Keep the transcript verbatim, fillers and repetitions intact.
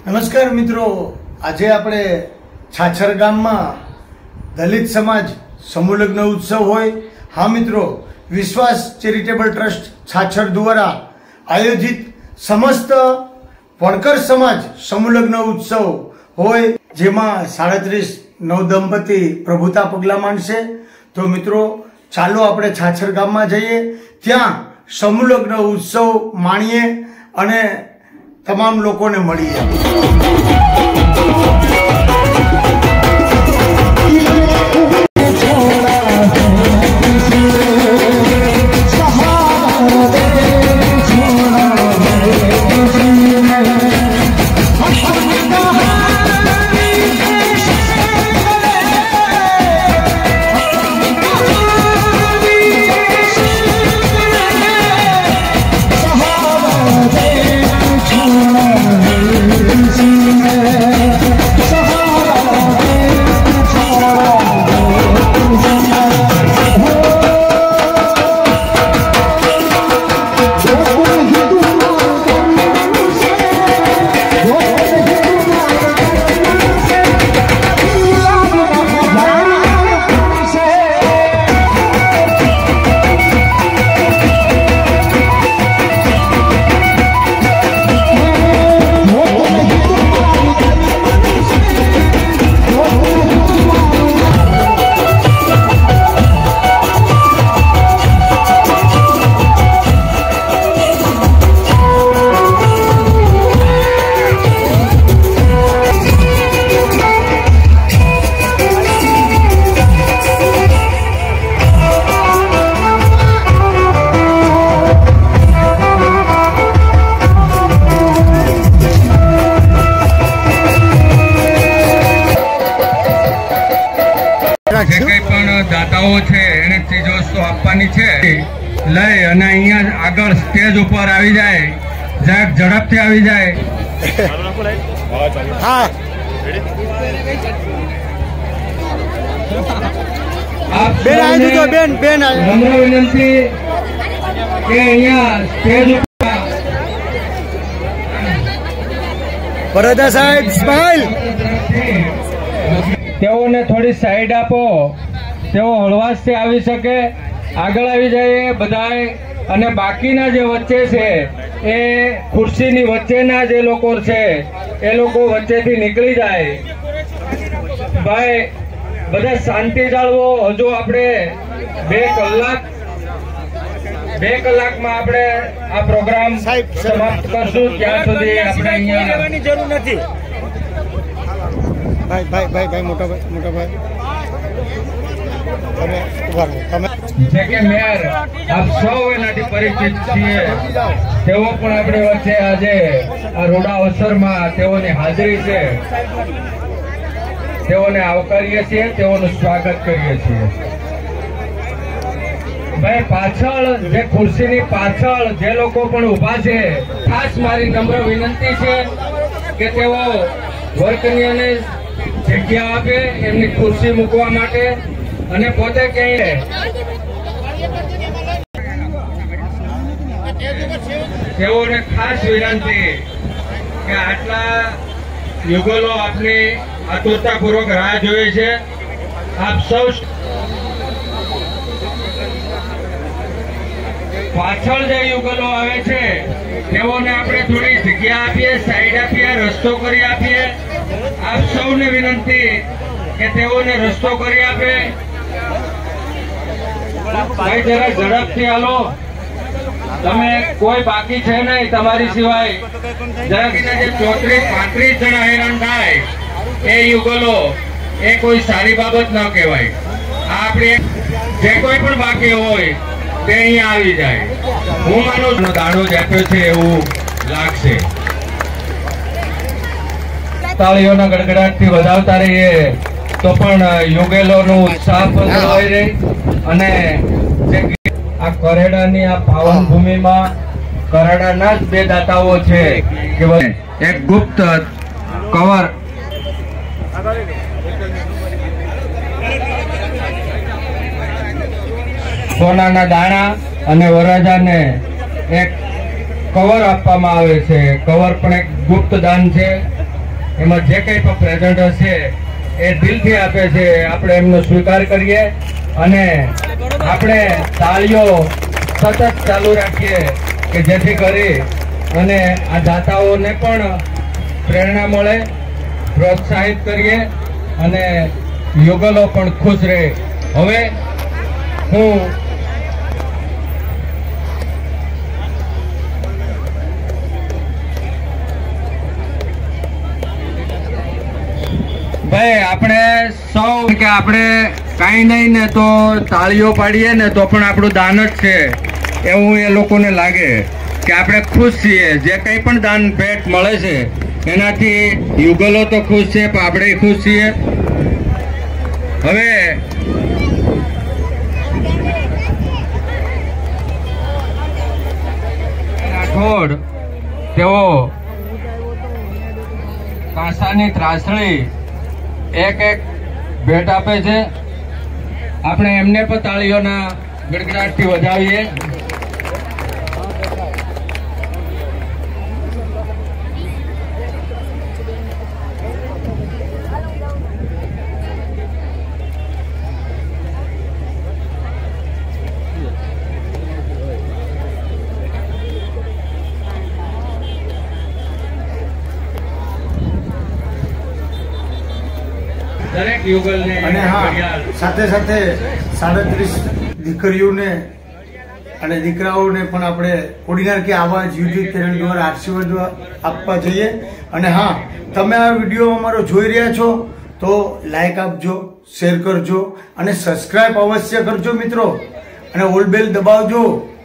નમસ્કાર મિત્રો, આજે આપણે છાછર ગામમાં દલિત સમાજ સમૂહ લગ્ન ઉત્સવ હોય. હા મિત્રો, વિશ્વાસ ચેરિટેબલ ટ્રસ્ટ છાછર દ્વારા આયોજિત સમસ્ત વણકર સમાજ સમૂહ લગ્ન ઉત્સવ હોય, જેમાં સાડત્રીસ નવ દંપતી પ્રભુતા પગલા માંડશે. તો મિત્રો ચાલો આપણે છાછર ગામમાં જઈએ, ત્યાં સમૂહ લગ્ન ઉત્સવ માણીએ અને તમામ લોકોને મળીએ. જે કઈ પણ દાતાઓ છે એને ચીજ વસ્તુ આપવાની છે, લઈ અને અહીંયા આગળ સ્ટેજ ઉપર આવી જાય, જરાક ઝડપથી આવી જાય. હા, બેન આવી તો બેન બેન નમ્ર વિનંતી કે અહીંયા સ્ટેજ ઉપર બરોડા સાહેબ સ્માઈલ. તેઓને થોડી સાઈડ આપો, તેઓ હળવાશથી આવી શકે, આગળ આવી જાય બધાય. અને બાકીના જે વચ્ચે છે એ ખુરશીની વચ્ચેના જે લોકો છે એ લોકો વચ્ચેથી નીકળી જાય. ભાઈ બધા શાંતિ જાળવો. હજુ આપણે બે કલાક બે કલાકમાં આપણે આ પ્રોગ્રામ સમાપ્ત કરશું. ત્યાં સુધી આપણે અહીંયા જરૂર નથી. ભાઈ ભાઈ ભાઈ ભાઈ મોટા ભાઈ મોટા ભાઈ તમે ઉભા રહો. તમે જે કે મેયર આપ સૌ એનાથી પરિચિત છીએ, તેઓ પણ આપણી વચ્ચે આજે આ રોડા અવસરમાં તેઓની હાજરી છે. તેઓને આવકારીએ છીએ, તેઓનું સ્વાગત કરીએ છીએ. ભાઈ પાછળ જે ખુરશીની પાછળ જે લોકો પણ ઉભા છે, ખાસ મારી નમ્ર વિનંતી છે કે તેઓ વર્કનીઓને જગ્યા આપે એમની ખુરશી મૂકવા માટે, અને પોતે ક્યાંય તેઓને ખાસ વિનંતી કે આટલા યુગલો આપની આતુરતાપૂર્વક રાહ જોઈ છે. આપ સૌ પાછળ જે યુગલો આવે છે તેઓને આપણે થોડી જગ્યા આપીએ, સાઈડ આપીએ, રસ્તો કરી આપીએ. આપ સૌને વિનંતી કે તેઓને રસ્તો કરી આપે. ભાઈ જરા ઝડપથી હાલો, તમે કોઈ બાકી છે નહીં તમારી સિવાય. જરાક જે ચોત્રીસ પાંત્રીસ જણા હેરાન થાય એ યુગલો, એ કોઈ સારી બાબત ન કહેવાય. આપણે જે કોઈ પણ બાકી હોય તે અહીંયા આવી જાય. હું માનું દાડો જ આપ્યો છે એવું લાગશે. તાળીઓના ગડગડાટથી વધાવતા રહીએ તો પણ યુગેલોનો ઉત્સાહ પણ જળવાઈ રહે. અને જે આ કરેડાની આ પાવન ભૂમિમાં કરેડાના જ બે દાતાઓ છે કે એક ગુપ્ત કવર સોનાના દાણા અને વરરાજાને એક કવર આપવામાં આવે છે. કવર પણ એક ગુપ્ત દાન છે. એમાં જે કંઈ પણ પ્રેઝન્ટ હશે એ દિલથી આપે છે, આપણે એમનો સ્વીકાર કરીએ અને આપણે તાળીઓ સતત ચાલુ રાખીએ કે જેથી કરી અને આ દાતાઓને પણ પ્રેરણા મળે, પ્રોત્સાહિત કરીએ અને યુગલો પણ ખુશ રહે. હવે હું ભાઈ આપણે સૌ કે આપણે કાંઈ નહીં ને તો તાળીઓ પાડીએ ને તો પણ આપણું દાન જ છે એવું એ લોકોને લાગે કે આપણે ખુશ છીએ. જે કંઈ પણ દાન ભેટ મળે છે એનાથી યુગલો તો ખુશ છે પણ આપણે ખુશ છીએ. હવે રાઠોડ તેઓ કાંસાની ત્રાસળી એક એક ભેટ આપે છે. આપણે એમને પણ તાળીઓના ગડગડાટથી વધાવીએ. દરેક યુગલને અને હા, સાથે સાથે સાડત્રીસ દીકરીઓને અને દીકરાઓને પણ આપણે કોડીનાર કે આવાજ યુટ્યુબ ચેનલ દ્વારા આશીર્વાદ આપવા જોઈએ. અને હા, તમે આ વિડીયો અમારો જોઈ રહ્યા છો તો લાઈક આપજો, શેર કરજો અને સબસ્ક્રાઇબ અવશ્ય કરજો મિત્રો, અને ઓલ બેલ દબાવજો